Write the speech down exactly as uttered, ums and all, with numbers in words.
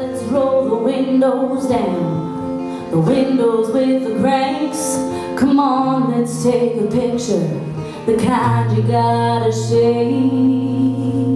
let's roll the windows down, the windows with the cranks. Come on, let's take a picture, the kind you gotta shake.